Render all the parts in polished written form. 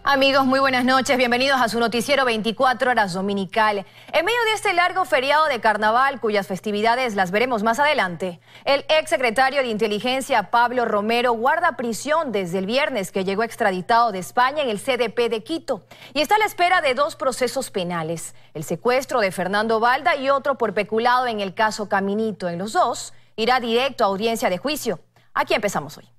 Amigos, muy buenas noches. Bienvenidos a su noticiero 24 horas dominical. En medio de este largo feriado de carnaval, cuyas festividades las veremos más adelante, el exsecretario de Inteligencia, Pablo Romero, guarda prisión desde el viernes, que llegó extraditado de España en el CDP de Quito. Y está a la espera de dos procesos penales: el secuestro de Fernando Balda y otro por peculado en el caso Caminito. En los dos, irá directo a audiencia de juicio. Aquí empezamos hoy.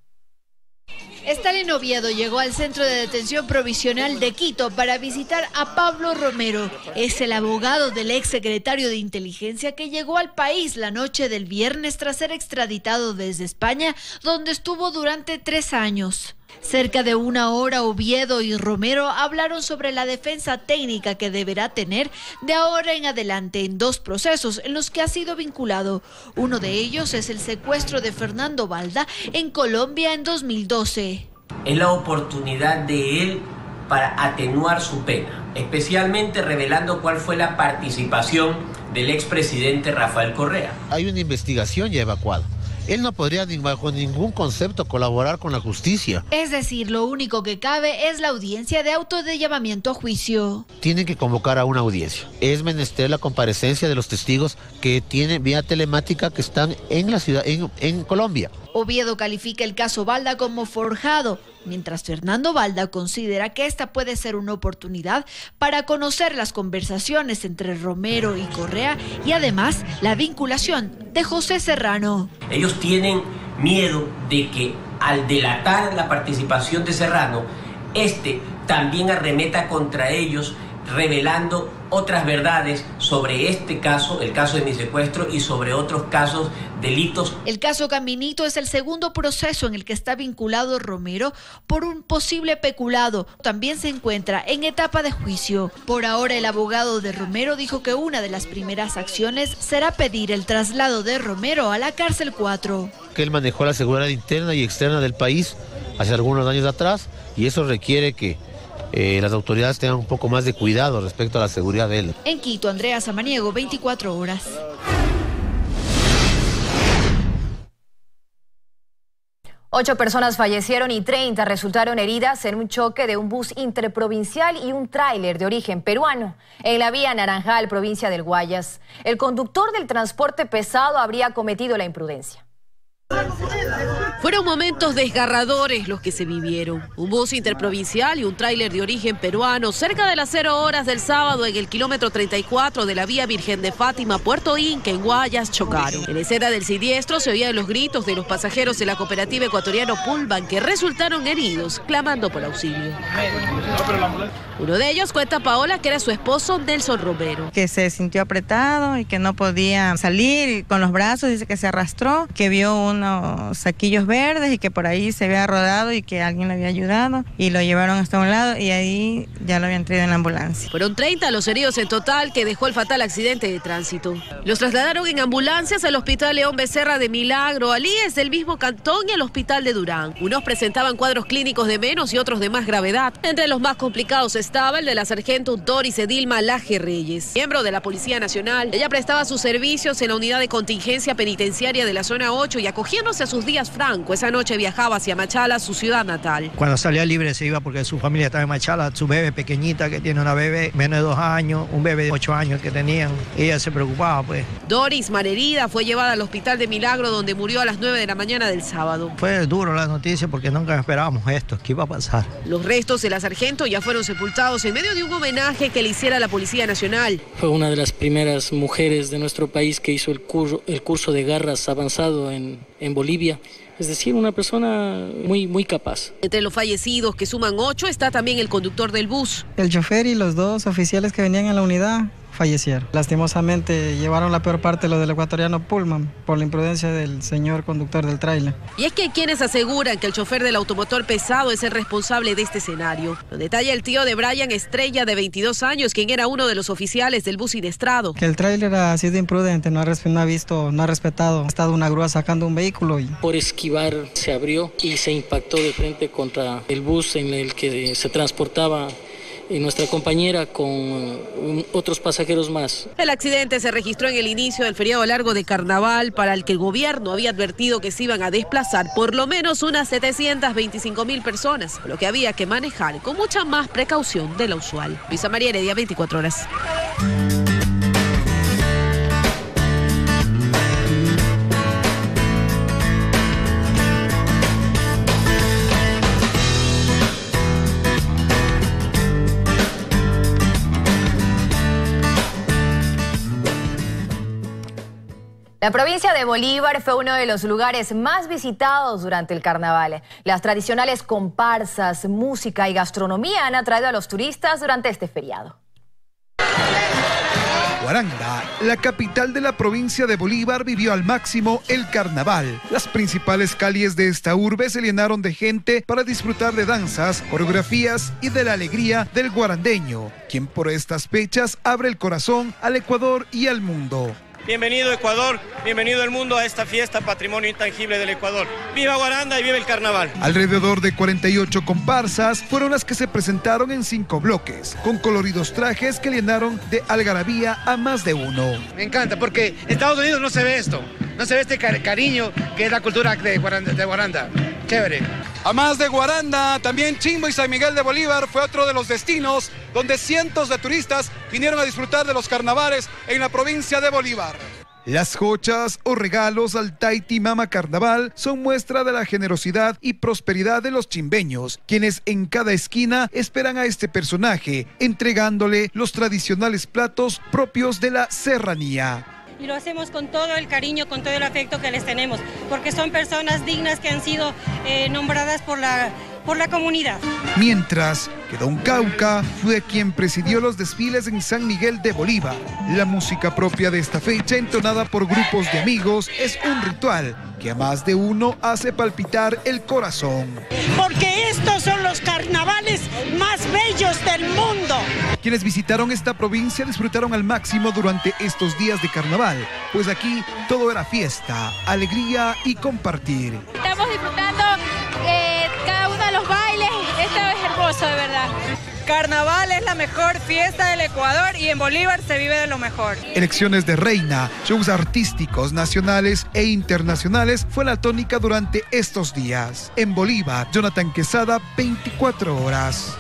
Stalin Oviedo llegó al Centro de Detención Provisional de Quito para visitar a Pablo Romero. Es el abogado del exsecretario de Inteligencia que llegó al país la noche del viernes tras ser extraditado desde España, donde estuvo durante 3 años. Cerca de 1 hora, Oviedo y Romero hablaron sobre la defensa técnica que deberá tener de ahora en adelante en 2 procesos en los que ha sido vinculado. Uno de ellos es el secuestro de Fernando Balda en Colombia en 2012. Es la oportunidad de él para atenuar su pena, especialmente revelando cuál fue la participación del expresidente Rafael Correa. Hay una investigación ya evacuada. Él no podría bajo ningún concepto colaborar con la justicia. Es decir, lo único que cabe es la audiencia de auto de llamamiento a juicio. Tienen que convocar a una audiencia. Es menester la comparecencia de los testigos que tienen vía telemática que están en la ciudad, en Colombia. Oviedo califica el caso Balda como forjado, mientras Fernando Balda considera que esta puede ser una oportunidad para conocer las conversaciones entre Romero y Correa y además la vinculación de José Serrano. Ellos tienen miedo de que al delatar la participación de Serrano, este también arremeta contra ellos, revelando otras verdades sobre este caso, el caso de mi secuestro, y sobre otros casos, delitos. El caso Caminito es el segundo proceso en el que está vinculado Romero por un posible peculado. También se encuentra en etapa de juicio. Por ahora, el abogado de Romero dijo que una de las primeras acciones será pedir el traslado de Romero a la cárcel 4. Que él manejó la seguridad interna y externa del país hace algunos años atrás, y eso requiere que las autoridades tengan un poco más de cuidado respecto a la seguridad de él. En Quito, Andrea Samaniego, 24 horas. Ocho personas fallecieron y 30 resultaron heridas en un choque de un bus interprovincial y un tráiler de origen peruano en la vía Naranjal, provincia del Guayas. El conductor del transporte pesado habría cometido la imprudencia. Fueron momentos desgarradores los que se vivieron. Un bus interprovincial y un tráiler de origen peruano cerca de las 0 horas del sábado en el kilómetro 34 de la vía Virgen de Fátima, Puerto Inca, en Guayas, chocaron. En la escena del siniestro se oían los gritos de los pasajeros de la cooperativa ecuatoriana Pullman, que resultaron heridos, clamando por auxilio. Uno de ellos cuenta Paola que era su esposo Nelson Romero. Que se sintió apretado y que no podía salir con los brazos, dice que se arrastró, que vio unos saquillos verdes y que por ahí se había rodado y que alguien le había ayudado y lo llevaron hasta un lado y ahí ya lo habían traído en la ambulancia. Fueron 30 los heridos en total que dejó el fatal accidente de tránsito. Los trasladaron en ambulancias al Hospital León Becerra de Milagro, al IES del mismo cantón y al Hospital de Durán. Unos presentaban cuadros clínicos de menos y otros de más gravedad. Entre los más complicados estaba el de la sargento Doris Edilma Laje Reyes, miembro de la Policía Nacional. Ella prestaba sus servicios en la unidad de contingencia penitenciaria de la zona 8 y acogiéndose a sus días franco, esa noche viajaba hacia Machala, su ciudad natal. Cuando salía libre se iba porque su familia estaba en Machala, su bebé pequeñita que tiene una bebé menos de 2 años, un bebé de 8 años que tenían. Ella se preocupaba pues. Doris, malherida, fue llevada al Hospital de Milagro, donde murió a las 9 de la mañana del sábado. Fue duro la noticia porque nunca esperábamos esto, ¿qué iba a pasar? Los restos de la sargento ya fueron sepultados en medio de un homenaje que le hiciera la Policía Nacional. Fue una de las primeras mujeres de nuestro país que hizo el curso de garras avanzado en Bolivia. Es decir, una persona muy capaz. Entre los fallecidos, que suman 8, está también el conductor del bus. El chofer y los 2 oficiales que venían en la unidad fallecieron. Lastimosamente llevaron la peor parte lo del ecuatoriano Pullman por la imprudencia del señor conductor del tráiler. Y es que hay quienes aseguran que el chofer del automotor pesado es el responsable de este escenario. Lo detalla el tío de Brian Estrella, de 22 años, quien era uno de los oficiales del bus siniestrado. Que el tráiler ha sido imprudente, no ha respetado. Ha estado una grúa sacando un vehículo. Por esquivar se abrió y se impactó de frente contra el bus en el que se transportaba nuestra compañera con otros pasajeros más. El accidente se registró en el inicio del feriado largo de Carnaval, para el que el gobierno había advertido que se iban a desplazar por lo menos unas 725.000 personas, lo que había que manejar con mucha más precaución de la usual. Luisa María Heredia, 24 horas. La provincia de Bolívar fue uno de los lugares más visitados durante el carnaval. Las tradicionales comparsas, música y gastronomía han atraído a los turistas durante este feriado. Guaranda, la capital de la provincia de Bolívar, vivió al máximo el carnaval. Las principales calles de esta urbe se llenaron de gente para disfrutar de danzas, coreografías y de la alegría del guarandeño, quien por estas fechas abre el corazón al Ecuador y al mundo. Bienvenido Ecuador, bienvenido el mundo a esta fiesta patrimonio intangible del Ecuador. ¡Viva Guaranda y viva el carnaval! Alrededor de 48 comparsas fueron las que se presentaron en 5 bloques, con coloridos trajes que llenaron de algarabía a más de uno. Me encanta porque en Estados Unidos no se ve esto, no se ve este cariño que es la cultura de Guaranda. Chévere. A más de Guaranda, también Chimbo y San Miguel de Bolívar fue otro de los destinos donde cientos de turistas vinieron a disfrutar de los carnavales en la provincia de Bolívar. Las jochas o regalos al Taiti Mama Carnaval son muestra de la generosidad y prosperidad de los chimbeños, quienes en cada esquina esperan a este personaje, entregándole los tradicionales platos propios de la serranía. Y lo hacemos con todo el cariño, con todo el afecto que les tenemos, porque son personas dignas que han sido nombradas por la comunidad. Mientras que Don Cauca fue quien presidió los desfiles en San Miguel de Bolívar. La música propia de esta fecha, entonada por grupos de amigos, es un ritual que a más de uno hace palpitar el corazón. Porque estos son los carnavales más bellos del mundo. Quienes visitaron esta provincia disfrutaron al máximo durante estos días de carnaval, pues aquí todo era fiesta, alegría y compartir. Estamos disfrutando cada uno de los bailes, esto es hermoso de verdad. Carnaval es la mejor fiesta del Ecuador y en Bolívar se vive de lo mejor. Elecciones de reina, shows artísticos nacionales e internacionales fue la tónica durante estos días. En Bolívar, Jonathan Quesada, 24 horas.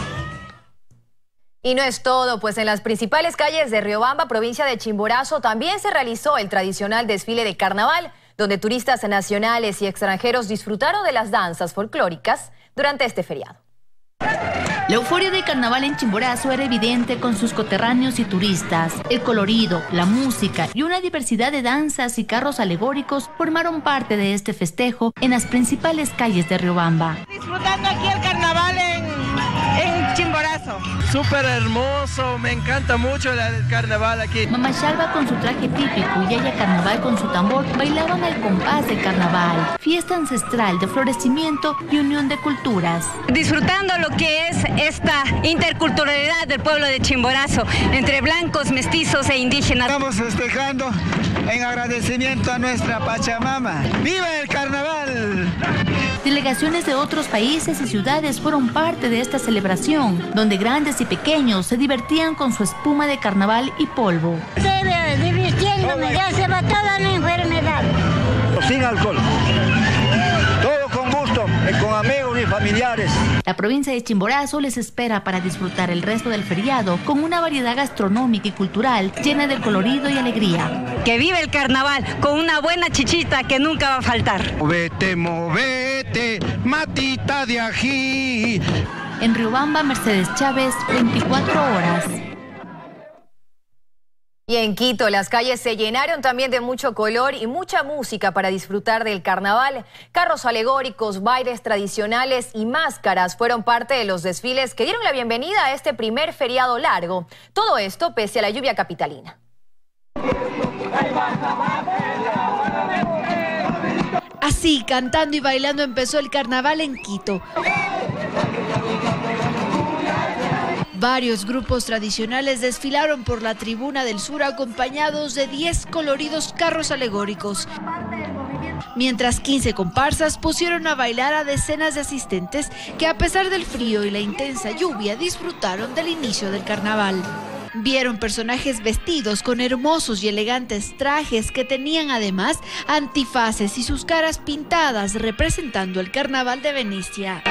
Y no es todo, pues en las principales calles de Riobamba, provincia de Chimborazo, también se realizó el tradicional desfile de carnaval, donde turistas nacionales y extranjeros disfrutaron de las danzas folclóricas durante este feriado. La euforia del carnaval en Chimborazo era evidente con sus coterráneos y turistas. El colorido, la música y una diversidad de danzas y carros alegóricos formaron parte de este festejo en las principales calles de Riobamba. Disfrutando aquí el carnaval en Chimborazo. Súper hermoso, me encanta mucho el carnaval aquí. Mamá Shalva con su traje típico y Yaya Carnaval con su tambor bailaban al compás del carnaval. Fiesta ancestral de florecimiento y unión de culturas. Disfrutando lo que es esta interculturalidad del pueblo de Chimborazo, entre blancos, mestizos e indígenas. Estamos festejando en agradecimiento a nuestra Pachamama. ¡Viva el carnaval! Delegaciones de otros países y ciudades fueron parte de esta celebración, donde grandes y pequeños se divertían con su espuma de carnaval y polvo. Divirtiéndome, ya se va toda la enfermedad. Sin alcohol. Todo con gusto, con amigos y familiares. La provincia de Chimborazo les espera para disfrutar el resto del feriado con una variedad gastronómica y cultural llena de colorido y alegría. Que vive el carnaval con una buena chichita que nunca va a faltar. Movete, matita de ají. En Riobamba, Mercedes Chávez, 24 horas. Y en Quito, las calles se llenaron también de mucho color y mucha música para disfrutar del carnaval. Carros alegóricos, bailes tradicionales y máscaras fueron parte de los desfiles que dieron la bienvenida a este primer feriado largo. Todo esto pese a la lluvia capitalina. Así, cantando y bailando empezó el carnaval en Quito. Varios grupos tradicionales desfilaron por la tribuna del sur acompañados de 10 coloridos carros alegóricos. mientras 15 comparsas pusieron a bailar a decenas de asistentes que, a pesar del frío y la intensa lluvia, disfrutaron del inicio del carnaval. Vieron personajes vestidos con hermosos y elegantes trajes que tenían además antifaces y sus caras pintadas representando el carnaval de Venecia.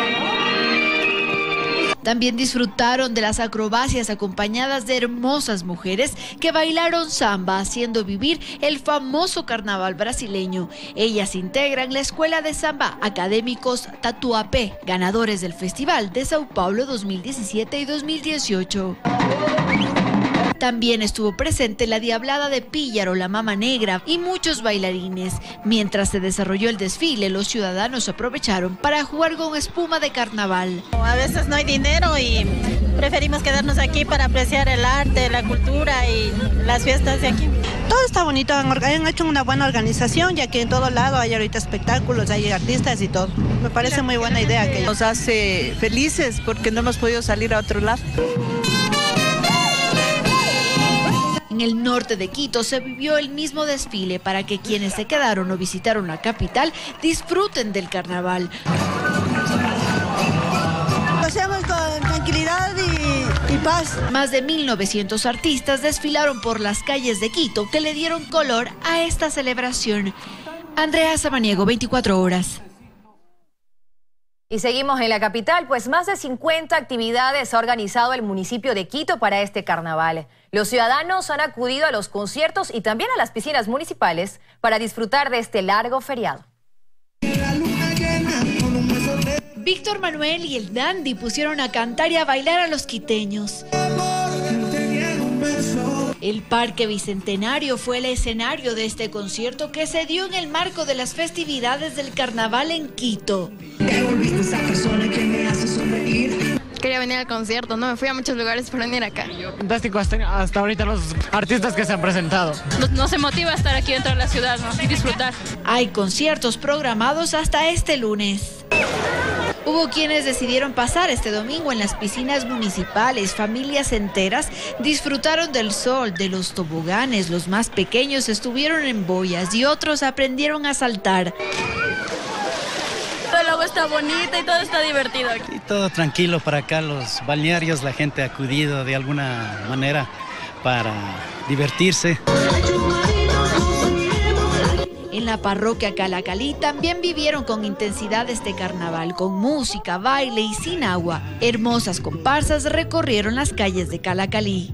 También disfrutaron de las acrobacias acompañadas de hermosas mujeres que bailaron samba, haciendo vivir el famoso carnaval brasileño. Ellas integran la Escuela de Samba Académicos Tatuapé, ganadores del Festival de Sao Paulo 2017 y 2018. También estuvo presente la Diablada de Píllaro, la Mama Negra y muchos bailarines. Mientras se desarrolló el desfile, los ciudadanos aprovecharon para jugar con espuma de carnaval. A veces no hay dinero y preferimos quedarnos aquí para apreciar el arte, la cultura y las fiestas de aquí. Todo está bonito, han hecho una buena organización, ya que en todo lado hay ahorita espectáculos, hay artistas y todo. Me parece muy buena idea. Que nos hace felices porque no hemos podido salir a otro lado. En el norte de Quito se vivió el mismo desfile para que quienes se quedaron o visitaron la capital disfruten del carnaval. Lo hacemos con tranquilidad y paz. Más de 1.900 artistas desfilaron por las calles de Quito que le dieron color a esta celebración. Andrea Samaniego, 24 horas. Y seguimos en la capital, pues más de 50 actividades ha organizado el municipio de Quito para este carnaval. Los ciudadanos han acudido a los conciertos y también a las piscinas municipales para disfrutar de este largo feriado. Víctor Manuel y el Dandy pusieron a cantar y a bailar a los quiteños. El Parque Bicentenario fue el escenario de este concierto que se dio en el marco de las festividades del carnaval en Quito. Quería venir al concierto, no me fui a muchos lugares para venir acá. Fantástico hasta ahorita los artistas que se han presentado. Nos motiva a estar aquí dentro de la ciudad, ¿no? Y disfrutar. Hay conciertos programados hasta este lunes. Hubo quienes decidieron pasar este domingo en las piscinas municipales. Familias enteras disfrutaron del sol, de los toboganes. Los más pequeños estuvieron en boyas y otros aprendieron a saltar. El agua está bonita y todo está divertido aquí. Y todo tranquilo para acá, los balnearios, la gente ha acudido de alguna manera para divertirse. En la parroquia Calacalí también vivieron con intensidad este carnaval, con música, baile y sin agua. Hermosas comparsas recorrieron las calles de Calacalí.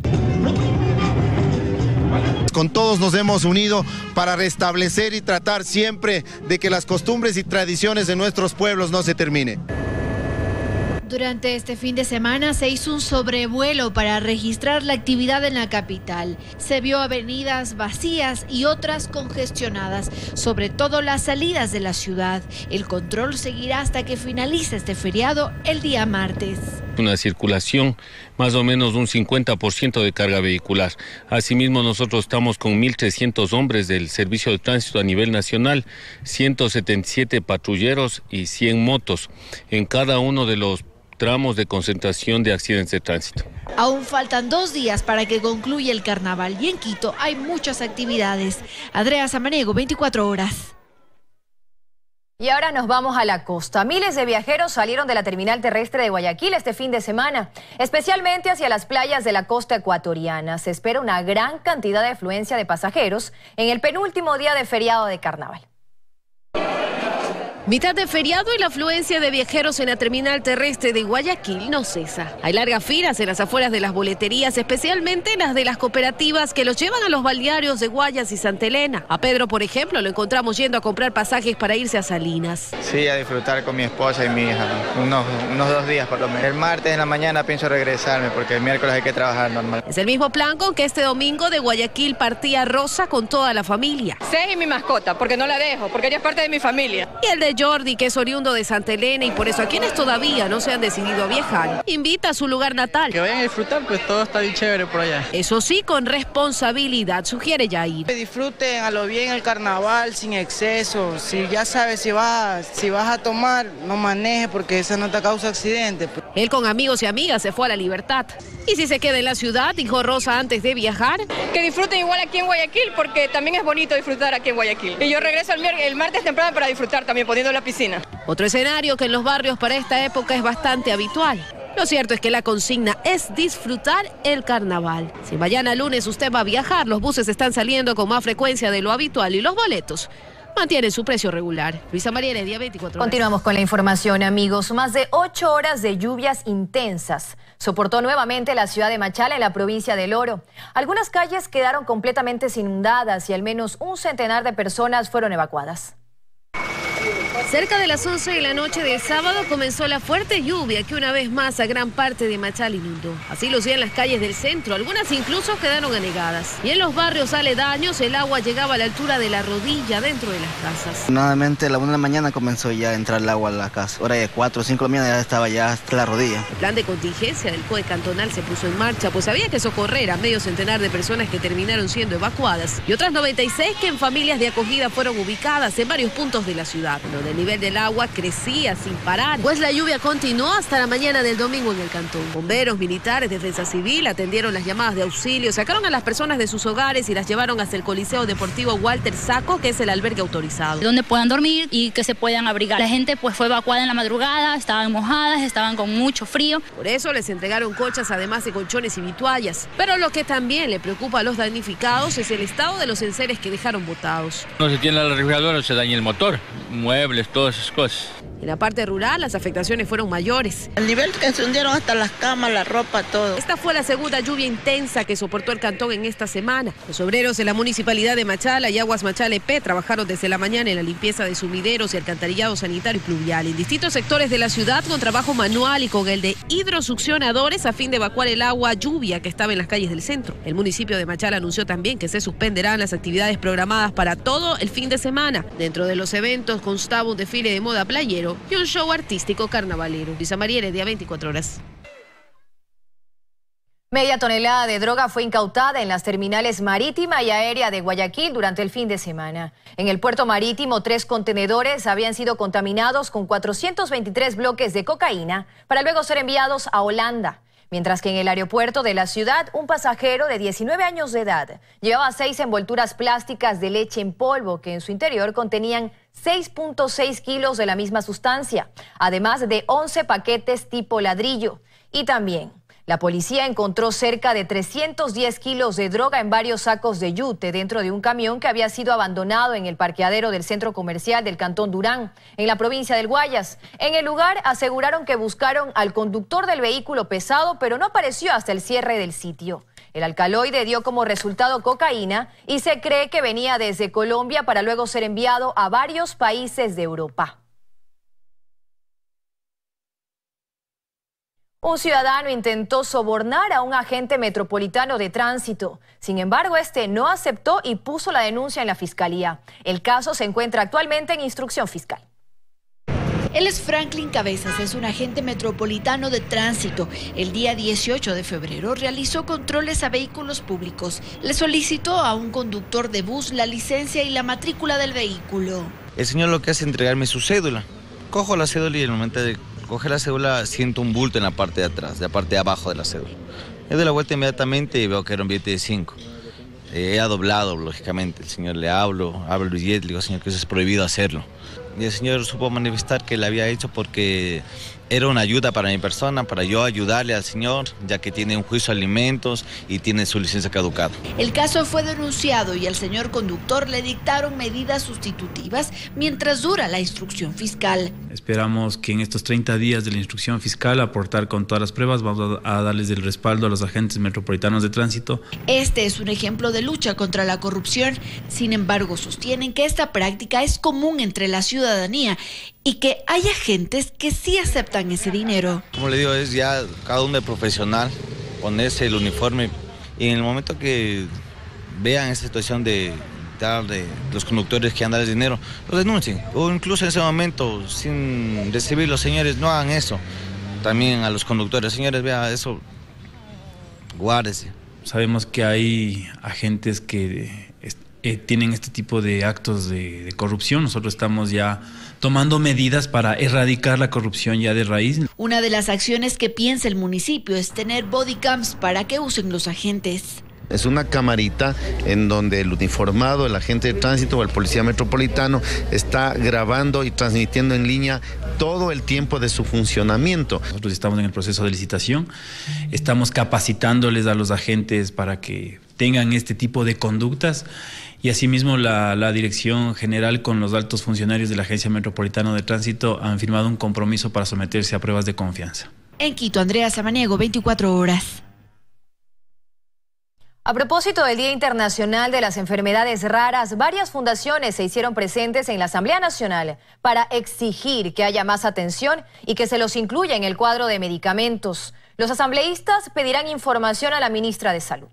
Con todos nos hemos unido para restablecer y tratar siempre de que las costumbres y tradiciones de nuestros pueblos no se terminen. Durante este fin de semana se hizo un sobrevuelo para registrar la actividad en la capital. Se vio avenidas vacías y otras congestionadas, sobre todo las salidas de la ciudad. El control seguirá hasta que finalice este feriado el día martes. Una circulación más o menos un 50% de carga vehicular. Asimismo, nosotros estamos con 1.300 hombres del Servicio de Tránsito a nivel nacional, 177 patrulleros y 100 motos en cada uno de los tramos de concentración de accidentes de tránsito. Aún faltan 2 días para que concluya el carnaval y en Quito hay muchas actividades. Andrea Samaniego, 24 horas. Y ahora nos vamos a la costa. Miles de viajeros salieron de la terminal terrestre de Guayaquil este fin de semana, especialmente hacia las playas de la costa ecuatoriana. Se espera una gran cantidad de afluencia de pasajeros en el penúltimo día de feriado de carnaval. Mitad de feriado y la afluencia de viajeros en la terminal terrestre de Guayaquil no cesa. Hay largas filas en las afueras de las boleterías, especialmente las de las cooperativas que los llevan a los balnearios de Guayas y Santa Elena. A Pedro, por ejemplo, lo encontramos yendo a comprar pasajes para irse a Salinas. Sí, a disfrutar con mi esposa y mi hija, unos 2 días por lo menos. El martes en la mañana pienso regresarme porque el miércoles hay que trabajar normal. Es el mismo plan con que este domingo de Guayaquil partía Rosa con toda la familia. Sí, y mi mascota, porque no la dejo, porque ella es parte de mi familia. Y el de José Jordi, que es oriundo de Santa Elena y por eso a quienes todavía no se han decidido a viajar, invita a su lugar natal. Que vayan a disfrutar, pues todo está bien chévere por allá. Eso sí, con responsabilidad, sugiere Yair. Que disfruten a lo bien el carnaval, sin exceso. Si ya sabes, si vas a tomar, no manejes porque eso no te causa accidente. Él con amigos y amigas se fue a La Libertad. Y si se queda en la ciudad, dijo Rosa antes de viajar, que disfruten igual aquí en Guayaquil, porque también es bonito disfrutar aquí en Guayaquil. Y yo regreso el martes temprano para disfrutar también, poniendo la piscina. Otro escenario que en los barrios para esta época es bastante habitual. Lo cierto es que la consigna es disfrutar el carnaval. Si mañana lunes usted va a viajar, los buses están saliendo con más frecuencia de lo habitual y los boletos mantienen su precio regular. Luisa María Heredia, 24 horas. Continuamos con la información, amigos. Más de 8 horas de lluvias intensas soportó nuevamente la ciudad de Machala, en la provincia del Oro. Algunas calles quedaron completamente inundadas y al menos un centenar de personas fueron evacuadas. Cerca de las 11 de la noche del sábado comenzó la fuerte lluvia que una vez más a gran parte de Machala inundó. Así lucían las calles del centro, algunas incluso quedaron anegadas. Y en los barrios aledaños el agua llegaba a la altura de la rodilla dentro de las casas. Nuevamente a la 1 de la mañana comenzó ya a entrar el agua a la casa. Ahora de 4 o 5 de la mañana ya estaba ya hasta la rodilla. El plan de contingencia del COE cantonal se puso en marcha, pues había que socorrer a medio centenar de personas que terminaron siendo evacuadas y otras 96 que en familias de acogida fueron ubicadas en varios puntos de la ciudad, donde el nivel del agua crecía sin parar, pues la lluvia continuó hasta la mañana del domingo en el cantón. Bomberos, militares, defensa civil atendieron las llamadas de auxilio, sacaron a las personas de sus hogares y las llevaron hasta el Coliseo Deportivo Walter Saco, que es el albergue autorizado. Donde puedan dormir y que se puedan abrigar. La gente pues fue evacuada en la madrugada, estaban mojadas, estaban con mucho frío. Por eso les entregaron colchas además de colchones y vituallas. Pero lo que también le preocupa a los damnificados es el estado de los enseres que dejaron botados. No se tiene la refrigeradora, se daña el motor, muebles, todas esas cosas. En la parte rural las afectaciones fueron mayores. El nivel que se hundieron hasta las camas, la ropa, todo. Esta fue la segunda lluvia intensa que soportó el cantón en esta semana. Los obreros de la municipalidad de Machala y Aguas Machala EP trabajaron desde la mañana en la limpieza de sumideros y alcantarillado sanitario y pluvial en distintos sectores de la ciudad con trabajo manual y con el de hidrosuccionadores a fin de evacuar el agua lluvia que estaba en las calles del centro. El municipio de Machala anunció también que se suspenderán las actividades programadas para todo el fin de semana. Dentro de los eventos constaba un desfile de moda playero y un show artístico carnavalero. Luisa María Heredia, 24 horas. Media tonelada de droga fue incautada en las terminales marítima y aérea de Guayaquil durante el fin de semana. En el puerto marítimo, 3 contenedores habían sido contaminados con 423 bloques de cocaína para luego ser enviados a Holanda. Mientras que en el aeropuerto de la ciudad, un pasajero de 19 años de edad llevaba 6 envolturas plásticas de leche en polvo que en su interior contenían 6.6 kilos de la misma sustancia, además de 11 paquetes tipo ladrillo. Y también la policía encontró cerca de 310 kilos de droga en varios sacos de yute dentro de un camión que había sido abandonado en el parqueadero del centro comercial del Cantón Durán, en la provincia del Guayas. En el lugar aseguraron que buscaron al conductor del vehículo pesado, pero no apareció hasta el cierre del sitio. El alcaloide dio como resultado cocaína y se cree que venía desde Colombia para luego ser enviado a varios países de Europa. Un ciudadano intentó sobornar a un agente metropolitano de tránsito. Sin embargo, este no aceptó y puso la denuncia en la fiscalía. El caso se encuentra actualmente en instrucción fiscal. Él es Franklin Cabezas, es un agente metropolitano de tránsito. El día 18 de febrero realizó controles a vehículos públicos. Le solicitó a un conductor de bus la licencia y la matrícula del vehículo. El señor lo que hace es entregarme su cédula. Cojo la cédula y en el momento de coger la cédula siento un bulto en la parte de atrás, de la parte de abajo de la cédula. Le doy la vuelta inmediatamente y veo que era un billete de 5. Ha doblado, lógicamente. El señor le hablo el billete, le digo, señor, que eso es prohibido hacerlo. Y el señor supo manifestar que le había hecho porque era una ayuda para mi persona, para yo ayudarle al señor, ya que tiene un juicio de alimentos y tiene su licencia caducada. El caso fue denunciado y al señor conductor le dictaron medidas sustitutivas mientras dura la instrucción fiscal. Esperamos que en estos 30 días de la instrucción fiscal aportar con todas las pruebas, vamos a darles el respaldo a los agentes metropolitanos de tránsito. Este es un ejemplo de lucha contra la corrupción. Sin embargo, sostienen que esta práctica es común entre la ciudadanía y que hay agentes que sí aceptan ese dinero. Como le digo, es ya cada uno de profesional, ponerse el uniforme y en el momento que vean esa situación de evitar de los conductores que andan el dinero, lo denuncien. O incluso en ese momento, sin recibir los señores, no hagan eso. También a los conductores, señores, vea eso, guárdese. Sabemos que hay agentes que tienen este tipo de actos de corrupción. Nosotros estamos ya tomando medidas para erradicar la corrupción ya de raíz. Una de las acciones que piensa el municipio es tener bodycams para que usen los agentes. Es una camarita en donde el uniformado, el agente de tránsito o el policía metropolitano está grabando y transmitiendo en línea todo el tiempo de su funcionamiento. Nosotros estamos en el proceso de licitación, estamos capacitándoles a los agentes para que tengan este tipo de conductas y asimismo la Dirección General con los altos funcionarios de la Agencia Metropolitana de Tránsito han firmado un compromiso para someterse a pruebas de confianza. En Quito, Andrea Samaniego, 24 horas. A propósito del Día Internacional de las Enfermedades Raras, varias fundaciones se hicieron presentes en la Asamblea Nacional para exigir que haya más atención y que se los incluya en el cuadro de medicamentos. Los asambleístas pedirán información a la ministra de Salud.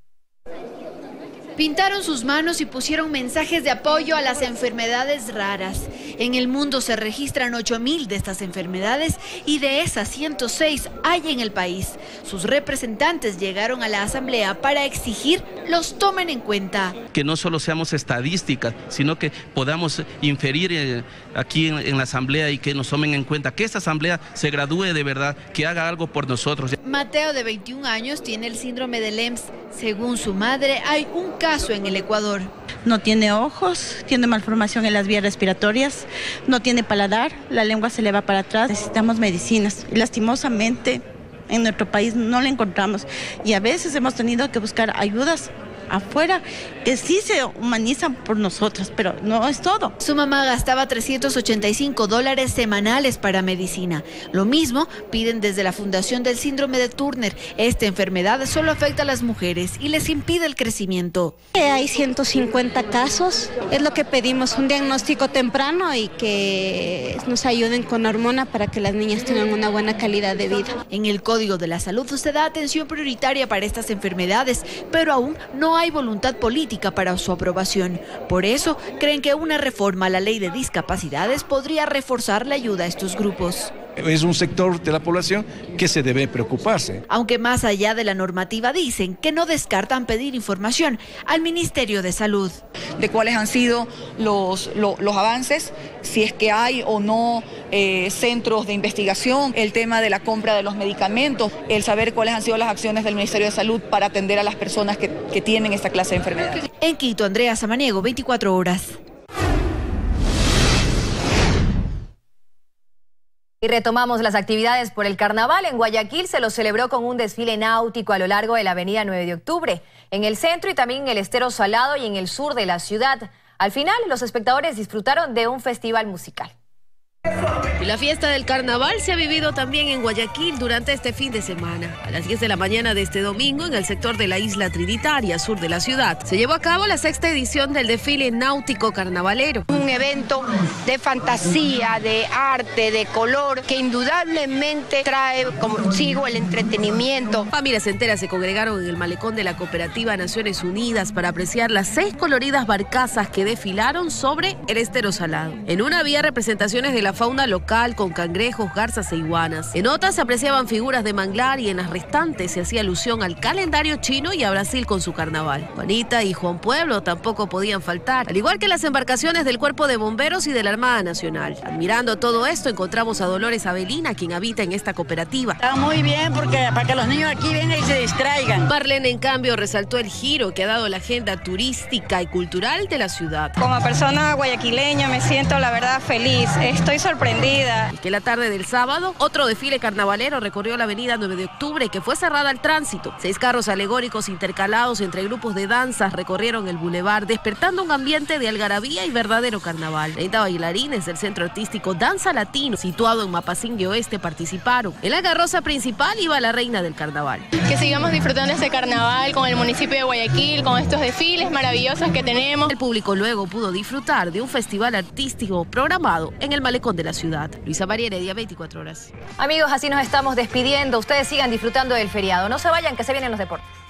Pintaron sus manos y pusieron mensajes de apoyo a las enfermedades raras. En el mundo se registran 8.000 de estas enfermedades y de esas 106 hay en el país. Sus representantes llegaron a la asamblea para exigir los tomen en cuenta. Que no solo seamos estadísticas, sino que podamos inferir aquí en la asamblea y que nos tomen en cuenta, que esta asamblea se gradúe de verdad, que haga algo por nosotros. Mateo, de 21 años, tiene el síndrome de LEMS. Según su madre, hay un caso en el Ecuador. No tiene ojos, tiene malformación en las vías respiratorias, no tiene paladar, la lengua se le va para atrás. Necesitamos medicinas y lastimosamente en nuestro país no la encontramos y a veces hemos tenido que buscar ayudas afuera que sí se humanizan por nosotras, pero no es todo. Su mamá gastaba $385 semanales para medicina. Lo mismo piden desde la Fundación del Síndrome de Turner. Esta enfermedad solo afecta a las mujeres y les impide el crecimiento. Hay 150 casos, es lo que pedimos, un diagnóstico temprano y que nos ayuden con hormona para que las niñas tengan una buena calidad de vida. En el Código de la Salud se da atención prioritaria para estas enfermedades, pero aún no hay voluntad política para su aprobación. Por eso, creen que una reforma a la ley de discapacidades podría reforzar la ayuda a estos grupos. Es un sector de la población que se debe preocuparse. Aunque más allá de la normativa dicen que no descartan pedir información al Ministerio de Salud. De cuáles han sido los avances, si es que hay o no centros de investigación, el tema de la compra de los medicamentos, el saber cuáles han sido las acciones del Ministerio de Salud para atender a las personas que tienen esta clase de enfermedades. En Quito, Andrea Samaniego, 24 horas. Y retomamos las actividades por el carnaval. En Guayaquil se lo celebró con un desfile náutico a lo largo de la avenida 9 de octubre, en el centro y también en el Estero Salado y en el sur de la ciudad. Al final, los espectadores disfrutaron de un festival musical. Y la fiesta del carnaval se ha vivido también en Guayaquil durante este fin de semana. A las 10 de la mañana de este domingo, en el sector de la Isla Trinitaria, sur de la ciudad, se llevó a cabo la 6ª edición del desfile náutico carnavalero. Un evento de fantasía, de arte, de color, que indudablemente trae consigo el entretenimiento. Familias enteras se congregaron en el malecón de la Cooperativa Naciones Unidas para apreciar las 6 coloridas barcazas que desfilaron sobre el Estero Salado. En una había representaciones de la fauna local con cangrejos, garzas e iguanas. En otras se apreciaban figuras de manglar y en las restantes se hacía alusión al calendario chino y a Brasil con su carnaval. Juanita y Juan Pueblo tampoco podían faltar, al igual que las embarcaciones del Cuerpo de Bomberos y de la Armada Nacional. Admirando todo esto, encontramos a Dolores Avelina, quien habita en esta cooperativa. Está muy bien porque para que los niños aquí vengan y se distraigan. Marlene, en cambio, resaltó el giro que ha dado la agenda turística y cultural de la ciudad. Como persona guayaquileña me siento, la verdad, feliz. Estoy sorprendida. Y que la tarde del sábado, otro desfile carnavalero recorrió la avenida 9 de octubre, que fue cerrada al tránsito. 6 carros alegóricos intercalados entre grupos de danzas recorrieron el bulevar, despertando un ambiente de algarabía y verdadero carnaval. 30 bailarines del Centro Artístico Danza Latino, situado en Mapasingui Oeste, participaron. En la carroza principal iba la reina del carnaval. Que sigamos disfrutando este carnaval con el municipio de Guayaquil, con estos desfiles maravillosos que tenemos. El público luego pudo disfrutar de un festival artístico programado en el malecón de la ciudad. Luisa María Heredia, 24 horas. Amigos, así nos estamos despidiendo. Ustedes sigan disfrutando del feriado. No se vayan, que se vienen los deportes.